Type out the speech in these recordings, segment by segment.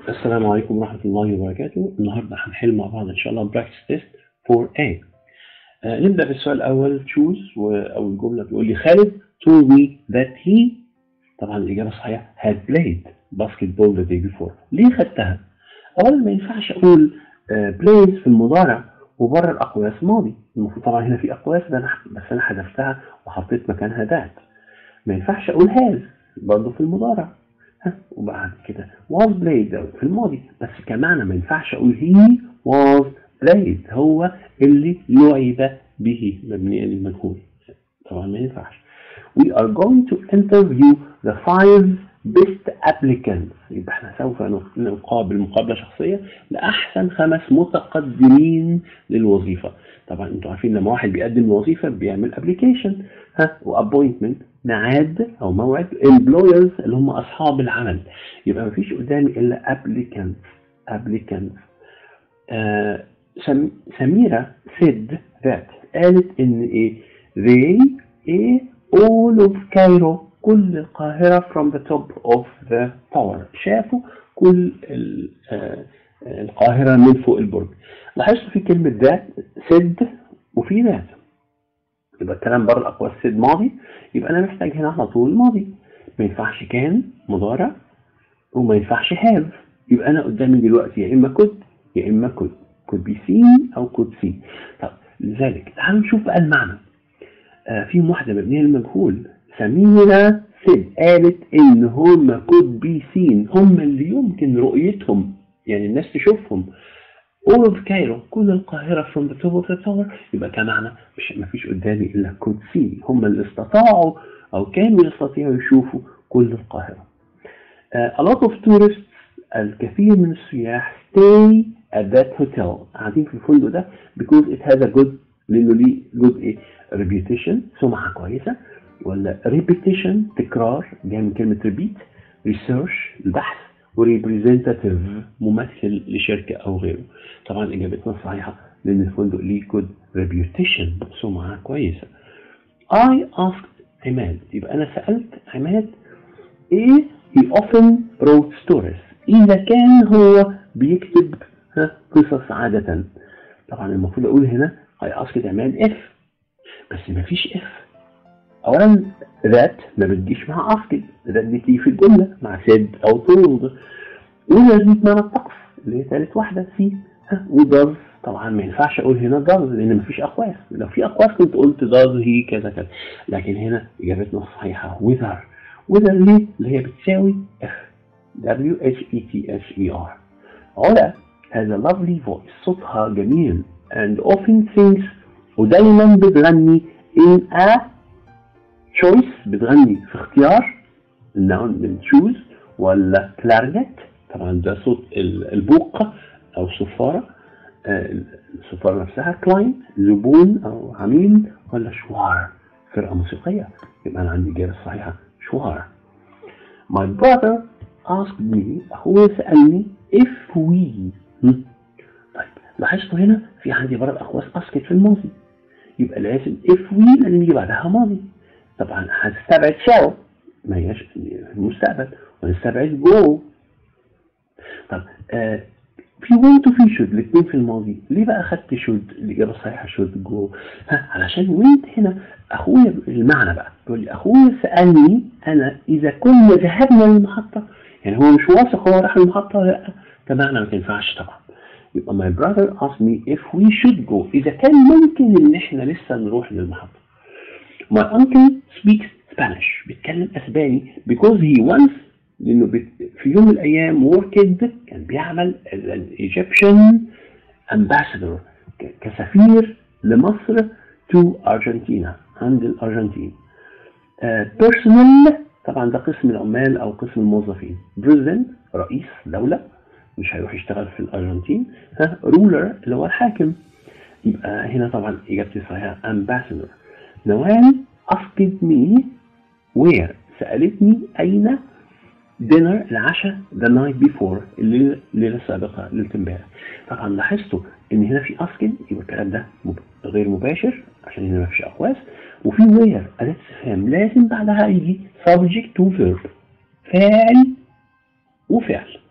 السلام عليكم ورحمة الله وبركاته. النهاردة هنحل مع بعض إن شاء الله practice test 4A. نبدأ بالسؤال الأول choose أول جملة بيقول لي خالد told me that he طبعا الإجابة الصحيحة had played basketball the day before. ليه خدتها؟ أولا ما ينفعش أقول plays في المضارع وبره الأقواس ماضي. المفروض طبعا هنا في أقواس بس أنا حذفتها وحطيت مكانها that. ما ينفعش أقول has برضه في المضارع. وبعد كده was played في الماضي بس كمعنى ما ينفعش اقول he was played هو اللي لعب به مبني للمجهول طبعا ما ينفعش. We are going to interview the 5 best applicants. يبقى احنا سوف نقابل مقابلة شخصية لأحسن 5 متقدمين للوظيفة. طبعا انتوا عارفين لما واحد بيقدم الوظيفة بيعمل application وappointment ميعاد او موعد employers اللي هم اصحاب العمل. يبقى مفيش قدامي الا applicants. سميرة said that قالت ان ايه they all of Cairo كل القاهرة from the top of the tower شافوا كل القاهرة من فوق البرج. لاحظتوا في كلمة that said وفي that يبقى الكلام بره الأقواس said ماضي. يبقى أنا محتاج هنا على طول ماضي. ما ينفعش كان مضارع وما ينفعش have. يبقى أنا قدامي دلوقتي يا إما could يا إما could be seen أو could see. طب لذلك تعالوا نشوف بقى المعنى. في واحدة مبنية للمجهول سميرة said قالت إن هم could be seen هم اللي يمكن رؤيتهم يعني الناس تشوفهم all of Cairo كل القاهرة from the top of the tower. يبقى كمعنى مفيش قدامي إلا could see هم اللي استطاعوا أو كانوا يستطيعوا يشوفوا كل القاهرة. A lot of tourists الكثير من السياح stay at that hotel قاعدين في الفندق ده because it has a good لأنه ليه good إيه reputation سمعة كويسة ولا repetition تكرار جاي من كلمة repeat research البحث وريبريزنتاتيف ممثل لشركة أو غيره. طبعا إجابتنا صحيحة لأن الفندق ليه good reputation سمعة كويسة. I asked عماد يبقى أنا سألت عماد إيه he often wrote stories إذا كان هو بيكتب قصص عادة. طبعا المفروض أقول هنا I asked عماد if بس مفيش if. أولا that ما بتجيش مع asked that بتيجي في الجملة مع said أو told وده جيت معنى الطقس اللي هي ثالث واحدة سي وdoes. طبعا ما ينفعش أقول هنا does لأن مفيش أقواس. لو في أقواس كنت قلت does هي كذا كذا لكن هنا إجابتنا الصحيحة whether ليه اللي هي بتساوي F WHETHER. علا has a lovely voice صوتها جميل and often sings ودايما بتغني in a choice بتغني في اختيار النون من choose ولا clarinet. طبعا ده صوت البوق او الصفارة الصفارة نفسها كلاين زبون او عميل ولا شوار فرقة موسيقية. يبقى انا عندي الإجابة الصحيحة شوار. My brother asked me هو سألني if we طيب لاحظتوا هنا في عندي برضه أقواس أسكت في الماضي يبقى لازم if we لازم يجي بعدها ماضي. طبعا هنستبعد shall ما هياش المستقبل ونستبعد go. طب في want وفي should الاثنين في الماضي. ليه بقى خدت should؟ الإجابة الصحيحة should go علشان want هنا أخويا المعنى بقى بيقول لي أخويا سألني أنا إذا كنا ذهبنا للمحطة يعني هو مش واثق هو راح للمحطة ولا لأ. ده معنى ما تنفعش طبعا. يبقى my brother asked me if we should go إذا كان ممكن إن إحنا لسه نروح للمحطة. My uncle speaks Spanish بيتكلم أسباني because he once لأنه في يوم من الأيام worked كان بيعمل Egyptian ambassador كسفير لمصر to Argentina عند الأرجنتين. Personnel طبعا ده قسم العمال أو قسم الموظفين. President رئيس دولة مش هيروح يشتغل في الأرجنتين. ruler اللي هو الحاكم. يبقى هنا طبعا إجابتي صحيحة ambassador. نوال asked me where سألتني أين dinner العشاء the night before الليلة السابقة ليلة امبارح. طبعا لاحظتوا ان هنا في asked يبقى الكلام ده غير مباشر عشان هنا ما فيش أقواس وفي where أداة استفهام لازم بعدها يجي subject to verb فاعل وفعل.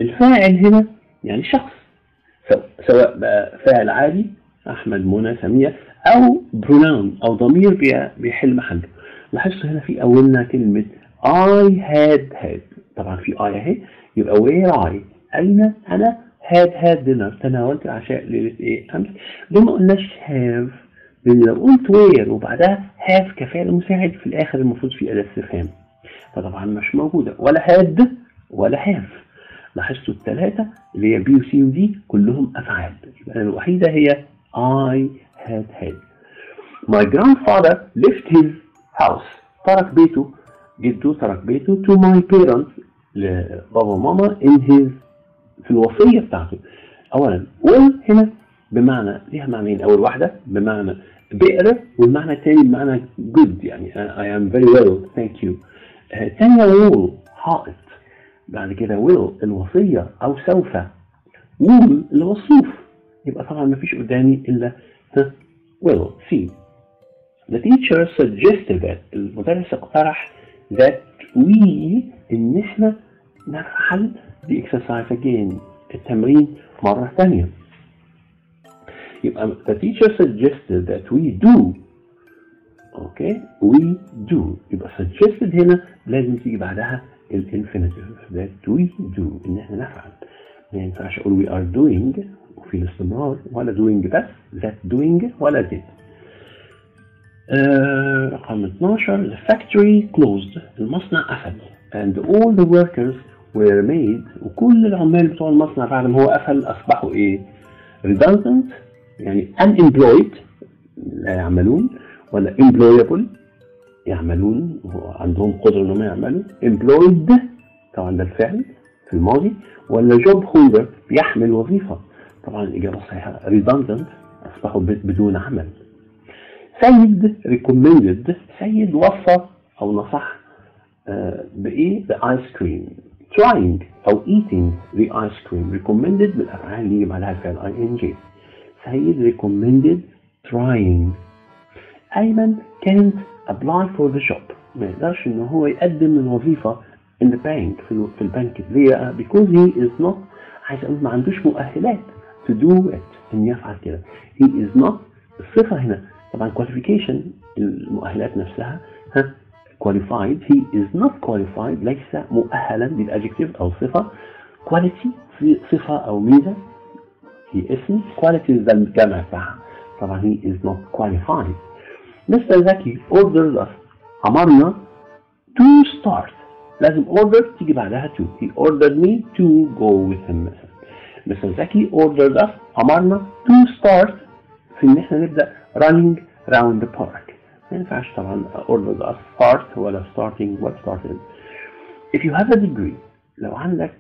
الفاعل هنا يعني شخص، سواء بقى فاعل عادي أحمد منى سمية، أو بروناون أو ضمير بيحل محله. لاحظتوا هنا في أولنا كلمة I had. طبعا في I أهي، يبقى where I أين أنا had dinner تناولت العشاء ليلة إيه أمس. ليه ما قلناش have؟ لأن لو قلت where وبعدها have كفعل مساعد في الآخر المفروض في أداة استفهام، فطبعا مش موجودة ولا had ولا have. لاحظتوا الثلاثة اللي هي بي وسي ودي كلهم أفعال، يبقى الوحيدة هي I had. My grandfather left his house. ترك بيته، جده ترك بيته to my parents لبابا وماما في الوصية بتاعته. أولا will هنا بمعنى ليها معنيين، أول واحدة بمعنى بئر، والمعنى الثاني بمعنى good يعني I am very well thank you. ثانية will حائط، بعد كده will الوصية أو سوف، will الوصوف، يبقى طبعا ما فيش قدامي إلا will. see the teacher suggested that المدرس اقترح that we إن إحنا نفعل the exercise again التمرين مرة ثانية. يبقى the teacher suggested that we do. okay we do، يبقى suggested هنا لازم تيجي بعدها الانفينيتيف that we do إن إحنا نفعل. ما ينفعش أقول we are doing وفي الاستمرار، ولا doing بس that doing ولا did. رقم 12 the factory closed المصنع قفل and all the workers were made وكل العمال بتوع المصنع بعد ما هو قفل أصبحوا إيه؟ redundant يعني unemployed لا يعملون، ولا employable يعملون عندهم قدرة إنهم يعملوا، employed طبعا ده الفعل في الماضي، ولا job holder بيحمل وظيفة. طبعا الإجابة الصحيحة redundant أصبحوا بدون عمل. سيد recommended سيد وصى أو نصح بإيه؟ the ice cream. trying أو eating the ice cream recommended بالأفعال اللي يجب عليها الفعل ing. سيد recommended trying. أيمن can't apply for the job ما يقدرش إنه هو يقدم الوظيفة in the bank في البنك. ليه؟ because he is not عايز أقول ما عندوش مؤهلات to do it إن يفعل كده. he is not الصفة هنا طبعا qualification المؤهلات نفسها qualified. he is not qualified ليس مؤهلا دي الادجكتيف أو صفة. quality صفة أو ميزة هي اسم، quality ده الجمع بتاعها، طبعا he is not qualified. Mr. زكي ordered us أمرنا to start لازم order تيجي بعدها to. he ordered me to go with him مثلا. Mr. زكي ordered us أمرنا to start في إن إحنا نبدأ running round the park. ما ينفعش طبعا ordered us start ولا starting what started. If you have a degree لو عندك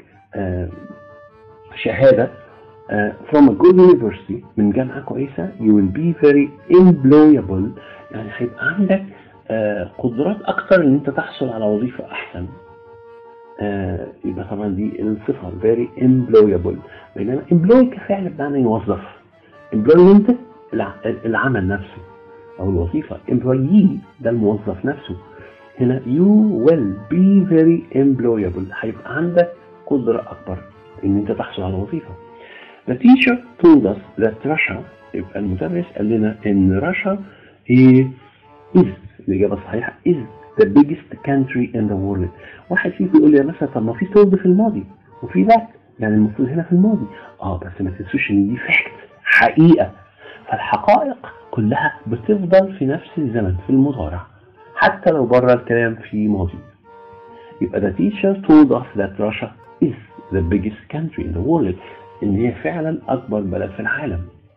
شهادة from a good university من جامعة كويسة you will be very employable يعني هيبقى عندك قدرات أكتر إن أنت تحصل على وظيفة أحسن. يبقى طبعا دي الصفة very employable. بينما employ كفعل بمعنى يوظف، employment العمل نفسه أو الوظيفة، employee ده الموظف نفسه. هنا you will be very employable هيبقى عندك قدرة أكبر إن أنت تحصل على وظيفة. The teacher told us that Russia يبقى المدرس قال لنا إن Russia is الإجابة الصحيحة is the biggest country in the world. واحد فيكم يقول لي مثلا طب ما في told في الماضي وفي that يعني المفروض هنا في الماضي بس ما تنسوش إن دي fact حقيقة. فالحقائق كلها بتفضل في نفس الزمن في المضارع حتى لو بره الكلام في ماضي. يبقى the teacher told us that Russia is the biggest country in the world إن هي فعلا أكبر بلد في العالم.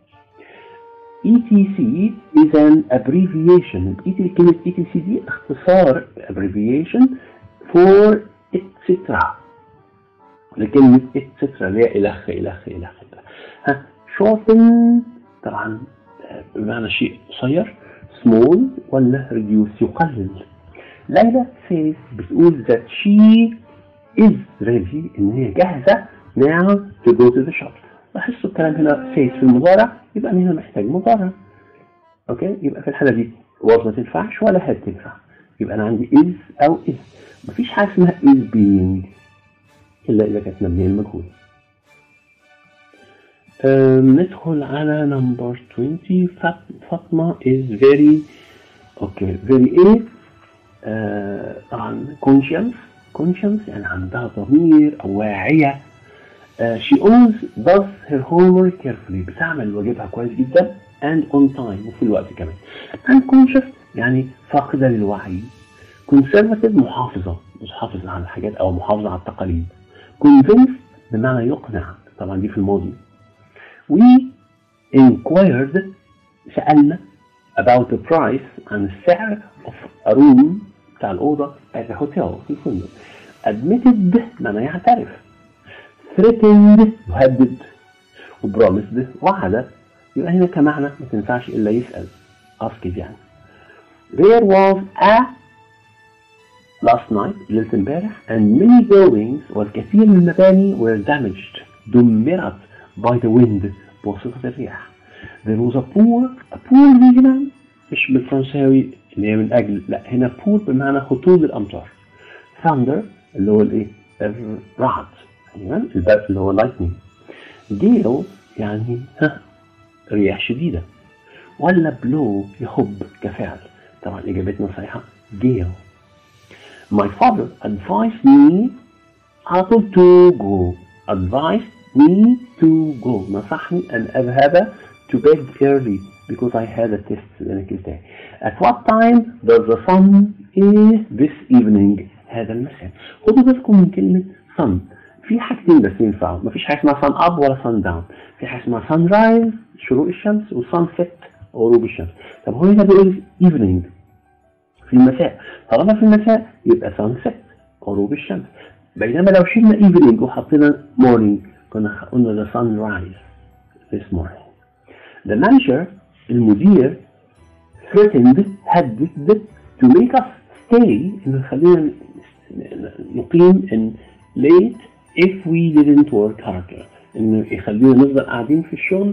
ETC is an abbreviation. كلمة ETC دي اختصار abbreviation for etc. لكلمة etc اللي هي إلخ. shorten طبعا بمعنى شيء قصير small ولا reduce يقلل. ليلى says بتقول that she is ready إن هي جاهزة now to go to the shop. لاحظوا الكلام هنا says في المضارع يبقى هنا محتاج مضارع. اوكي يبقى في الحالة دي was ما تنفعش ولا had تنفع. يبقى أنا عندي is أو is. مفيش حاجة اسمها is being. إلا إذا كانت مبنية للمجهول. ندخل على نمبر 20. فاطمة is very very طبعا conscious يعني عندها ضمير أو واعية. she always does her homework carefully، بتعمل واجبها كويس جدا and on time وفي الوقت كمان. unconscious يعني فاقدة للوعي. conservative محافظة، بتحافظ على الحاجات أو محافظة على التقاليد. convinced بمعنى يقنع، طبعا دي في الماضي. we inquired سألنا about the price عن السعر of a room بتاع الأوضة at a hotel في الفندق. admitted معنى يعترف. threatened يهدد. وpromised وعد. يبقى هنا كمعنى ما تنفعش إلا يسأل ask يعني. there was a last night ليلة امبارح and many buildings والكثير من المباني were damaged دمرت by the wind بواسطة الرياح. there was a poor دي هنا مش بالفرنساوي اللي هي من أجل، لا هنا poor بمعنى هطول الأمطار. thunder اللي هو الايه الرعد، أيوة البرق اللي هو lightning. gale يعني رياح شديدة، ولا blow يهب كفعل. طبعا إجابتنا صحيحة gale. my father advised me على طول to go. advised me to go نصحني أن أذهب to bed early because I had a test the next day. at what time does the sun is this evening هذا المساء. خدوا بالكم من كلمة sun، في حاجتين بس ينفعوا، مفيش حاجة اسمها sun up ولا sun down. في حاجة اسمها sunrise شروق الشمس و sunset غروب الشمس. طب هو هنا بيقول evening في المساء، طالما في المساء يبقى sunset غروب الشمس. بينما لو شلنا evening وحطينا morning كنا قلنا the sunrise this morning. the manager المدير threatened هدد to make us stay إنه يخلينا نقيم in late if we didn't work harder، إنه يخلينا نفضل قاعدين في الشغل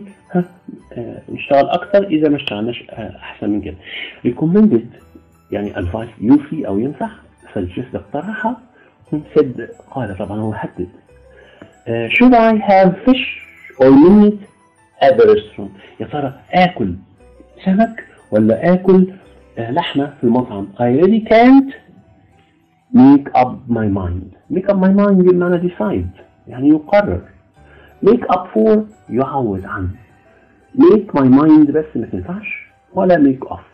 نشتغل أكثر إذا ما اشتغلناش أحسن من كده. recommended يعني advice يوفي أو ينصح. suggest اقترحها. said قال، طبعا هو هدد. should I have fish or meat at the restaurant؟ يا ترى آكل سمك ولا آكل لحمة في المطعم؟ I really can't make up my mind. make up my mind بمعنى decide يعني يقرر. make up for يعوض عنه. make my mind بس ما تنفعش ولا make off.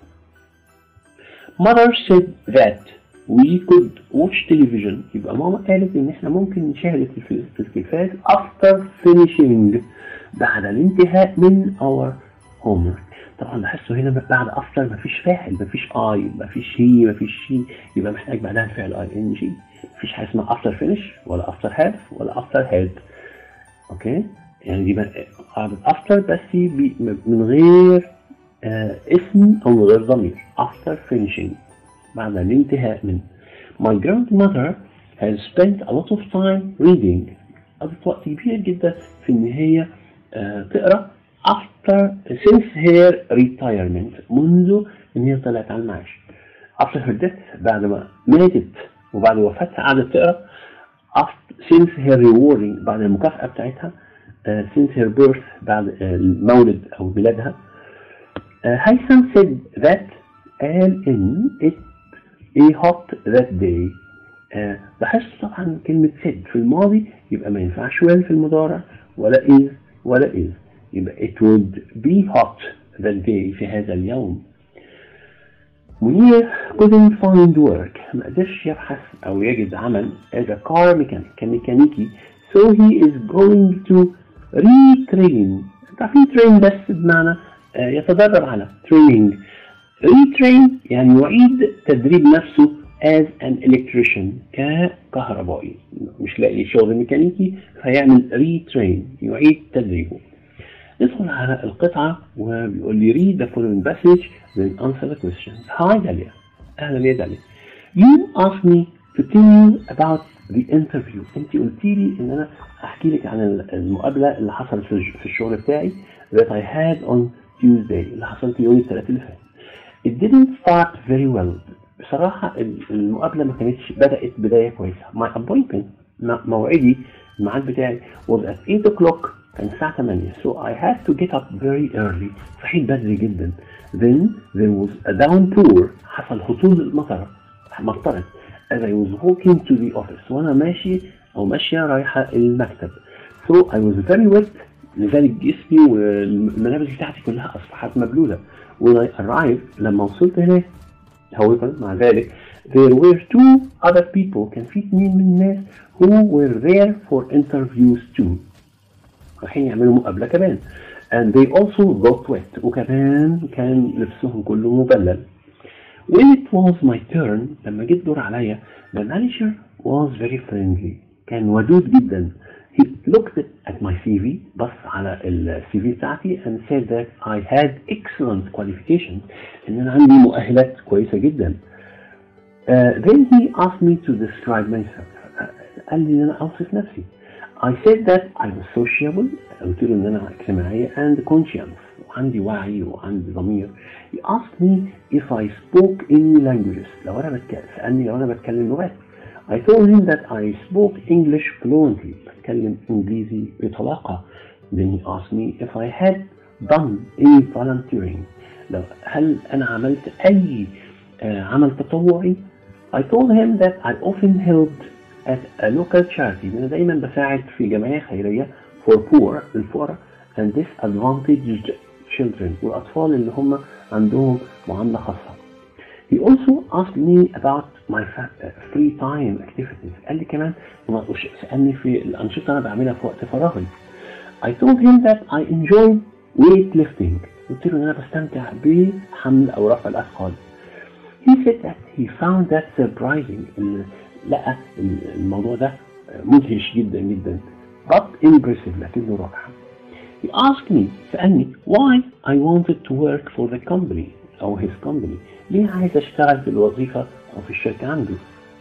mother said that we could watch television. يبقى ماما قالت ان احنا ممكن نشاهد التلفاز after finishing بعد الانتهاء من our homework. طبعا لاحظوا هنا بعد after مفيش فاعل، مفيش I، مفيش he، مفيش she، يبقى محتاج بعدها الفعل ing. مفيش حاجه اسمها after finish ولا after have ولا after had. اوكي يعني دي قاعدة after بس من غير اسم او من غير ضمير. after finishing بعد الانتهاء من. my grandmother has spent a lot of time reading. قضت وقت كبير جدا في ان هي تقرا since her retirement منذ ان هي طلعت على المعاش. after her death بعد ما ماتت وبعد وفاتها قعدت تقرا. since her rewarding بعد المكافأة بتاعتها. since her birth بعد المولد او ميلادها. هيثم said that قال ان it a hot that day. لاحظت طبعا كلمة said في الماضي يبقى ما ينفعش well في المضارع ولا is ولا is، يبقى it would be hot that day في هذا اليوم. منير couldn't find work ما قدرش يبحث أو يجد عمل as a car mechanic كميكانيكي so he is going to retrain. تعرفين train بس بمعنى يتدرب على training. retrain يعني يعيد تدريب نفسه as an electrician ككهربائي، مش لاقي شغل ميكانيكي فيعمل retrain يعيد تدريبه. ندخل على القطعة وبيقول لي read the following passage then answer the questions. Hi داليا. أهلا يا داليا. You asked me to tell you about the interview. أنت قلت لي إن أنا أحكي لك عن المقابلة اللي حصلت في الشغل بتاعي that I had on Tuesday اللي حصلت يوم الثلاثاء اللي فات. It didn't start very well. بصراحة المقابلة ما كانتش بدأت بداية كويسة. My appointment موعدي الميعاد بتاعي was at 8 o'clock، كان الساعة 8. So I had to get up very early. صحيت بدري جدا. Then there was a downpour. حصل هطول المطر، مطرت. As I was walking to the office. وأنا ماشي أو ماشية رايحة المكتب. So I was very wet. لذلك جسمي والملابس بتاعتي كلها أصبحت مبلولة. When I arrived، لما وصلت هناك، however مع ذلك there were two other people، كان في 2 من الناس who were there for interviews too، رايحين يعملوا مقابلة كمان. and they also got wet، وكمان كان لبسهم كله مبلل. when it was my turn، لما جيت دور عليا، the manager was very friendly، كان ودود جدا. he looked at my CV، بص على ال CV بتاعتي and said that I had excellent qualifications، ان انا عندي مؤهلات كويسة جدا. then he asked me to describe myself، قال لي ان انا اوصف نفسي. I said that I was sociable، قلت له ان انا اجتماعية and conscious، وعندي وعي وعندي ضمير. he asked me if I spoke any languages، سألني لو انا بتكلم لغات. I told him that I spoke English fluently، بتكلم انجليزي بطلاقة. then he asked me if I had done any volunteering، هل انا عملت اي عمل تطوعي. I told him that I often helped at a local charity، أنا دايما بساعد في جمعية خيرية for poor، للفقراء and disadvantaged children، والأطفال اللي هم عندهم معاملة خاصة. He also asked me about my free time activities، قال لي كمان سألني في الأنشطة أنا بعملها في وقت فراغي. I told him that I enjoy weightlifting، قلت له إن أنا بستمتع بحمل أو رفع الأثقال. He said that he found that surprising، لقى الموضوع ده مدهش جدا جدا but impressive، لكنه رائع. He asked me، سألني why I wanted to work for the company أو his company، ليه عايز أشتغل في الوظيفة أو في الشركة عنده.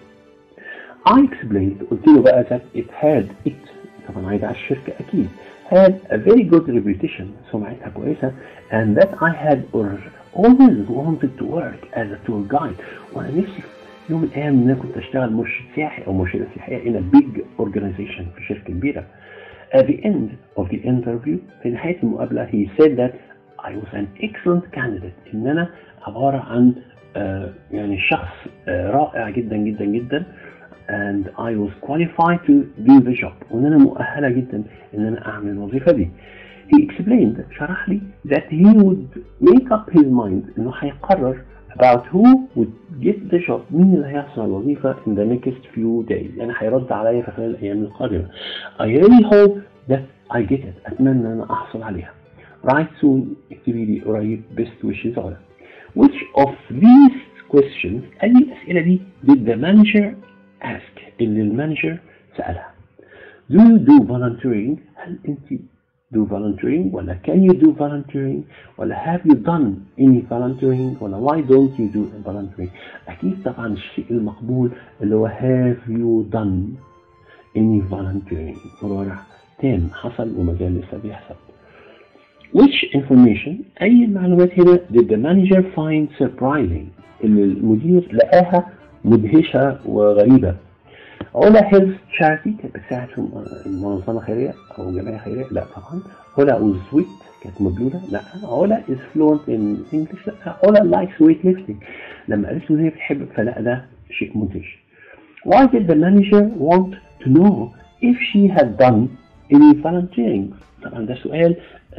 I explained، قلت له بقى that it had طبعا عايز على الشركة أكيد had a very good reputation، سمعتها كويسة and that I had always wanted to work as a tour guide، وأنا نفسي يوم من الأيام إن أنا كنت أشتغل مرشد سياحي أو مرشدة سياحية in a big organization، في شركة كبيرة. At the end of the interview، في نهاية المقابلة he said that I was an excellent candidate، إن أنا عبارة عن يعني شخص رائع جدا جدا جدا and I was qualified to do the job، وإن أنا مؤهلة جدا إن أنا أعمل الوظيفة دي. He explained، شرح لي that he would make up his mind، إنه هيقرر about who would get the job، مين اللي هيحصل على الوظيفة in the next few days، يعني هيرد عليا في خلال الأيام القادمة. I really hope that I get it، أتمنى أن أنا أحصل عليها. Write soon، اكتبي لي قريب best wishes علا. Which of these questions، أي الأسئلة دي did the manager ask، اللي المانجر سألها. Do you do volunteering، هل أنت do volunteering، ولا can you do volunteering، ولا have you done any volunteering، ولا why don't you do volunteering. أكيد طبعا الشيء المقبول اللي هو have you done any volunteering، مضارع تام حصل وما زال لسه بيحصل. Which information، أي المعلومات هنا did the manager find surprising، اللي المدير لقاها مدهشة وغريبة. علا هيلث تشاريتي، كانت بتساعد في منظمة خيرية أو جمعية خيرية، لا طبعا. علا was sweet، كانت مبلولة، لا. علا is fluent in English، لا. علا likes weightlifting، لما قالت له هي بتحب، فلا ده شيء مدهش. Why did the manager want to know if she had done any volunteering؟ طبعا ده سؤال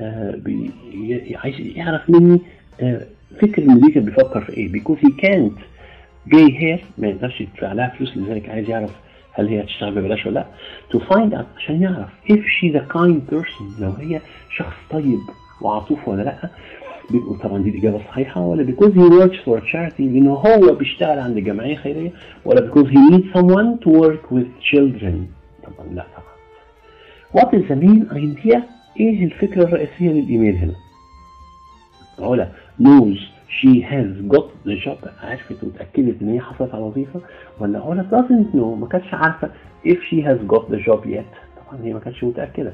عايز يعرف مني فكر المدير كان بيفكر في ايه. because he can't pay her، ما يقدرش يدفع لها فلوس، لذلك عايز يعرف هل هي هتشتغل ببلاش ولا لا. to find out، عشان يعرف if she's a kind person، لو هي شخص طيب وعطوف ولا لا. بيقول طبعا دي الإجابة الصحيحة، ولا because he works for a charity، لأنه هو بيشتغل عند جمعية خيرية، ولا because he needs someone to work with children. طبعا لا طبعا. what is the main idea، ايه الفكرة الرئيسية للإيميل هنا. علا knows she has got the job، عرفت وتأكدت ان هي حصلت على وظيفة، ولا علا doesn't know، ما كانتش عارفة if she has got the job yet، طبعا هي ما كانتش متأكدة.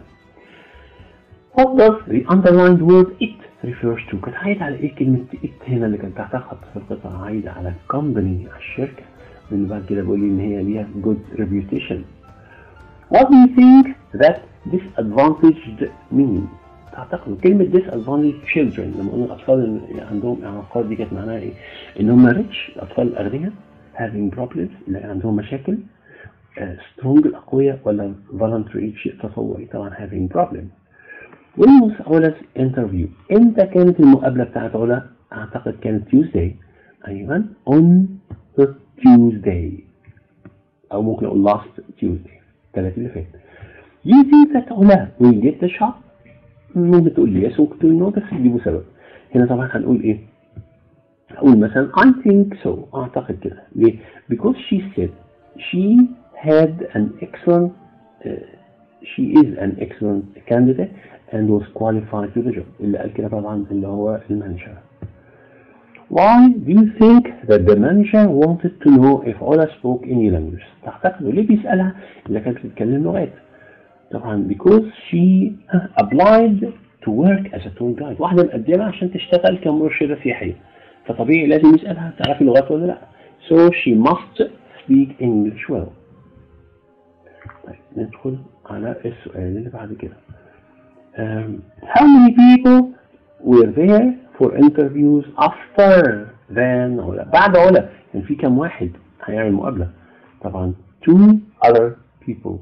what does the underlined word it refers to، كانت عايدة على ايه كلمة it هنا اللي كانت تحتها خط في القطعة؟ عايدة على company، على الشركة. من بعد كده بقول لي ان هي ليها good reputation. What do you think that disadvantaged means؟ تعتقد كلمة disadvantaged children لما قلنا الأطفال اللي عندهم إعاقات دي كانت معناها إيه؟ إن هم rich الأطفال الأغنياء having problems اللي عندهم مشاكل strong الأقوياء ولا voluntary شيء تطوعي طبعا having problem. When was Ola's interview؟ إمتى كانت المقابلة بتاعت علا؟ أعتقد كانت Tuesday. أيوة on Tuesday أو ممكن أقول last Tuesday الثلاث اللي فات. You think that Ola will get the shot؟ ممكن تقول لي yes ممكن تقول no بس تجيبوا سبب. هنا طبعا هنقول إيه؟ هقول مثلا I think so أعتقد كده. ليه؟ Because she said she had an excellent she is an excellent candidate and was qualified to the job. اللي قال كده طبعا اللي هو المانجر. Why do you think that the manager wanted to know if Ola spoke any language؟ تعتقدوا ليه بيسألها إذا كانت بتتكلم لغات؟ طبعا because she applied to work as a tour guide. واحدة مقدمة عشان تشتغل كمرشدة سياحية. فطبيعي لازم يسألها تعرفي لغات ولا لا. So she must speak English well. طيب ندخل على السؤال اللي بعد كده. How many people were there for interviews after than Ola؟ بعد Ola كان في كم واحد هيعمل مقابلة؟ طبعا 2 other people.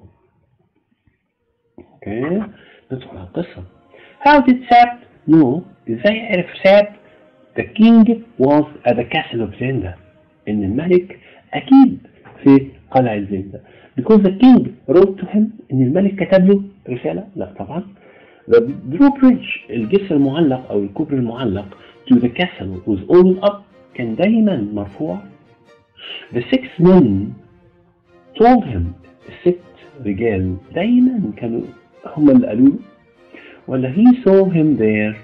اوكي ندخل على القصة. How did Sab know؟ ازاي عرف ساب the king was at the castle of Zenda؟ ان الملك اكيد في قلعة زندا. because the king wrote to him ان الملك كتب له رسالة؟ لا طبعا. the drawbridge الجسر المعلق او الكوبري المعلق to the castle was always up كان دايما مرفوع. the 6 men told him ال6 رجال دايما كانوا هم اللي قالوا له ولا he saw him there؟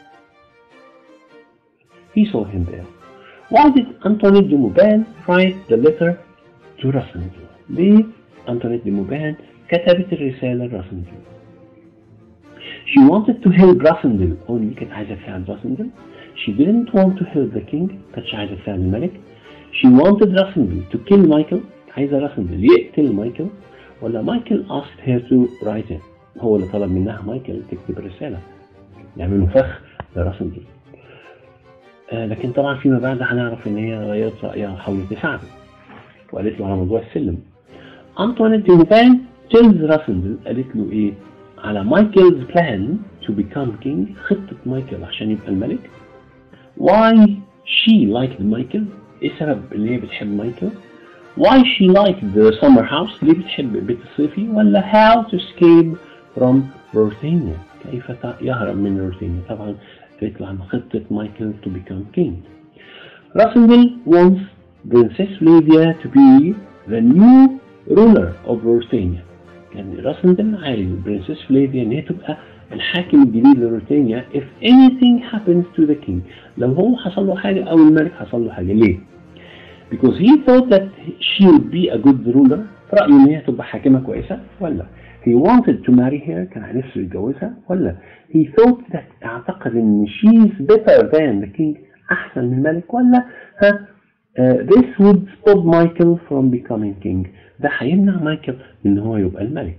he saw him there. why did Antoinette de Mauban write the letter to Rassendyll؟ ليه أنطونيت دي موبان كتبت الرسالة لراسندل؟ she wanted to help Rassendyll only كانت عايزة تساعد Rassendyll. she didn't want to help the king كانتش عايزة تساعد الملك. she wanted Rassendyll to kill Michael عايزة Rassendyll يقتل مايكل ولا مايكل asked her to write it؟ هو اللي طلب منها مايكل تكتب الرسالة يعملوا فخ لراسندل. لكن طبعا فيما بعد هنعرف ان هي غيرت رأيها وحاولت تساعده وقالت له على موضوع السلم. أنطوانيت دي موبان تيلز راسندل قالت له ايه على مايكل's plan to become king خطة مايكل عشان يبقى الملك. why she liked مايكل ايه السبب اللي هي بتحب مايكل؟ why she liked the summer house ليه بتحب بيت الصيفي ولا how to escape from Ruritania كيف يهرب من رورثينيا؟ طبعا قالت له عن خطة مايكل to become king. Rassendyll wants Princess Flavia to be the new ruler of Ruritania. يعني راسندل عايز برنسس فلافيا ان هي تبقى الحاكم الجديد لرورثينيا if anything happens to the king لو هو حصل له حاجة او الملك حصل له حاجة. ليه؟ because he thought that she would be a good ruler في رأيه ان هي تبقى حاكمة كويسة ولا he wanted to marry her كان نفسه يتجوزها ولا he thought that اعتقد ان she's better than the king احسن من الملك ولا this would stop Michael from becoming king ده هيمنع مايكل ان هو يبقى الملك.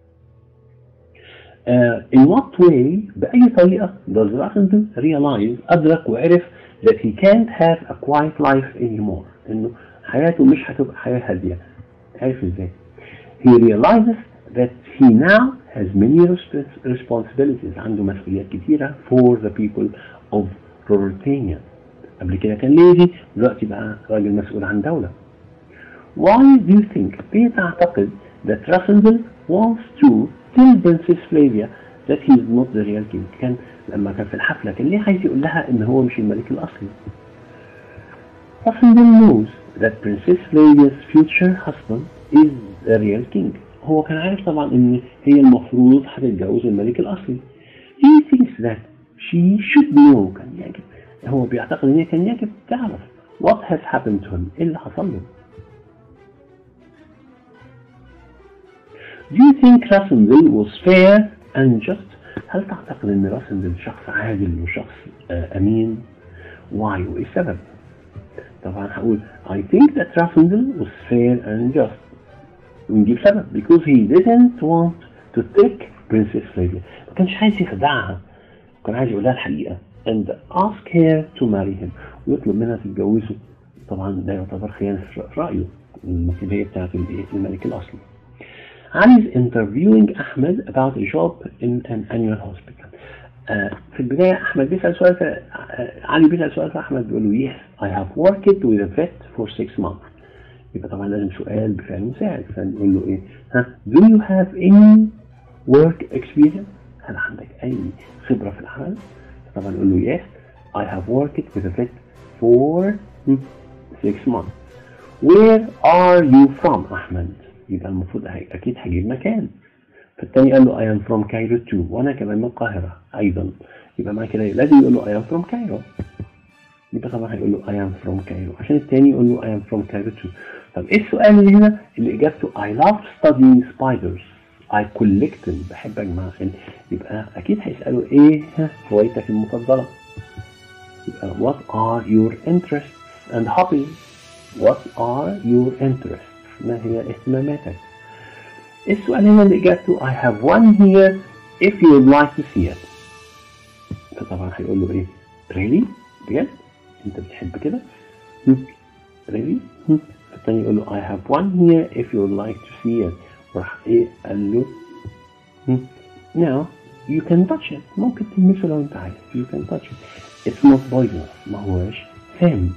in what way بأي طريقة does Rassendyll realize أدرك وعرف that he can't have a quiet life anymore انه حياته مش هتبقى حياة هادية؟ عارف ازاي؟ he realizes that he now has many responsibilities عنده مسؤوليات كتيرة for the people of Ruritania. قبل كده كان ليدي دلوقتي بقى راجل مسؤول عن دولة. why do you think ليه تعتقد that Rassendyll wants to tell Princess Flavia that he is not the real king؟ كان لما كان في الحفلة كان ليه عايز يقول لها ان هو مش الملك الاصلي؟ Rassendyll knows that Princess Flavia's future husband is the real king. هو كان عارف طبعا ان هي المفروض هتتجوز الملك الاصلي. he thinks that she should know كان يجب هو بيعتقد ان هي كان يجب تعرف what has happened to him ايه اللي حصل له. do you think Rassendyll was fair and just؟ هل تعتقد ان راسندل شخص عادل وشخص امين؟ why وايه السبب؟ طبعا هقول I think that Rassendyll was fair and just ونجيب سبب because he didn't want to take Princess Flavia. ما كانش عايز يخدعها، كان عايز يقول لها الحقيقة and ask her to marry him، ويطلب منها تتجوزه. طبعا ده يعتبر خيانة في رأيه، المثلية بتاعت الملك الأصلي. علي is interviewing أحمد about a job in an annual hospital. في البداية أحمد بيسأل سؤال، علي بيسأل سؤال فأحمد بيقول له yes I have worked with a vet for 6 months. يبقى طبعا لازم سؤال بفعل مساعد، فنقول له إيه؟ do you have any work experience؟ هل عندك أي خبرة في العمل؟ طبعا نقول له yes I have worked with a vet for 6 months. Where are you from أحمد؟ يبقى المفروض أكيد هجيب مكان. فالتاني قال له I am from Cairo too، وأنا كمان من القاهرة أيضا. يبقى معنى كده لازم يقول له I am from Cairo. يبقى طبعا هيقول له I am from Cairo عشان التاني يقول له I am from Cairo too. طب إيه السؤال اللي هنا اللي إجابته I love studying spiders I collect them، بحب أجمع. يبقى أكيد هيسأله إيه هوايتك المفضلة؟ يبقى what are your interests and hobbies؟ what are your interests؟ ما هي اهتماماتك؟ السؤال هنا اللي إجابته I have one here if you would like to see it. فطبعا هيقول له إيه؟ really؟ بجد؟ أنت بتحب كده؟ really؟ فالتاني يقول له I have one here if you would like to see it. راح إيه؟ قال له now you can touch it، ممكن تلمسه لو أنت عايز. you can touch it it's not poisonous، ما هوش سام.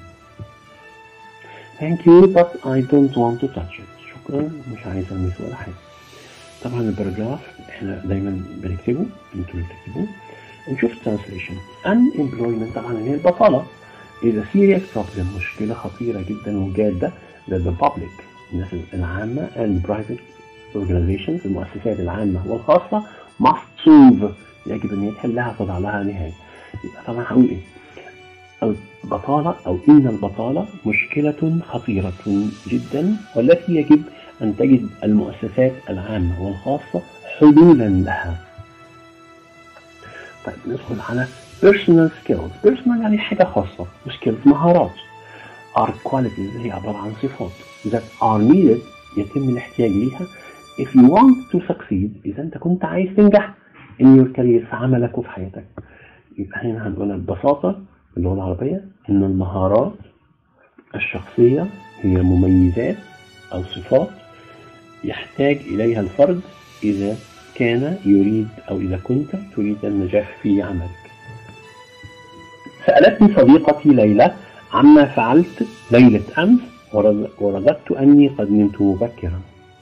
thank you but I don't want to touch it، شكرا مش عايز ألمسه ولا حاجة. طبعا الباراجراف احنا دايما بنكتبه، انتوا اللي بتكتبوه. نشوف translation. unemployment طبعا هي البطالة is a serious problem، مشكلة خطيرة جدا وجادة that the public، الناس العامة and private organizations، المؤسسات العامة والخاصة must solve، يجب ان يحلها تضع لها نهاية. يبقى طبعا هقول ايه؟ البطالة او ان البطالة مشكلة خطيرة جدا والتي يجب أن تجد المؤسسات العامة والخاصة حلولا لها. طيب ندخل على personal skills. personal يعني حاجة خاصة، skills مهارات. are qualities هي عبارة عن صفات that are needed يتم الاحتياج ليها if you want to succeed، إذا أنت كنت عايز تنجح in your career، في عملك وفي حياتك. يبقى هنا هنقول ببساطة باللغة العربية إن المهارات الشخصية هي مميزات أو صفات يحتاج إليها الفرد إذا كان يريد أو إذا كنت تريد النجاح في عملك. سألتني صديقتي ليلى عما فعلت ليلة أمس ورددت أني قد نمت مبكرا.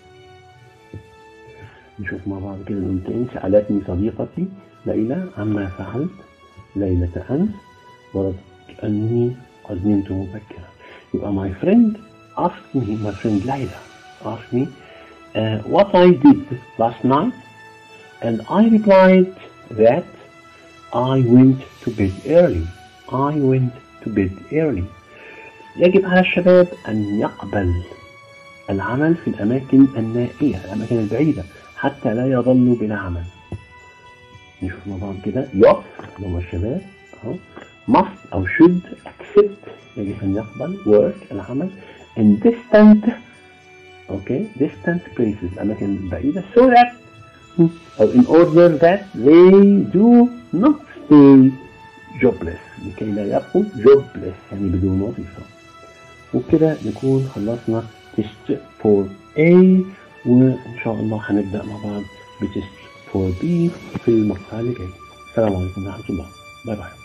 نشوف مع بعض كده نقول تاني. سألتني صديقتي ليلى عما فعلت ليلة أمس ورددت أني قد نمت مبكرا. يبقى my friend asked me، my friend ليلى asked me what I did last night and I replied that I went to bed early. I went to bed early. يجب على الشباب أن يقبل العمل في الأماكن النائية، الأماكن البعيدة، حتى لا يظلوا بلا عمل. نشوف مع بعض كده. youth اللي هو الشباب أهو، must أو should accept يجب أن يقبل work العمل in distant distant places الأماكن البعيدة so that أو in order that they do not stay jobless، لكي لا يبقوا jobless يعني بدون وظيفة. وبكده نكون خلصنا test for A، وإن شاء الله هنبدأ مع بعض بتست for B في المقطع اللي جاي. السلام عليكم ورحمة الله، باي باي.